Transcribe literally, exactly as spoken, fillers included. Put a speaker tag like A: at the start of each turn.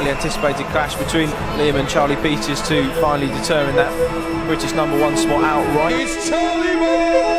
A: highly anticipated clash between Liam and Charlie Peters to finally determine that British number one spot outright.
B: It's Charlie Boy!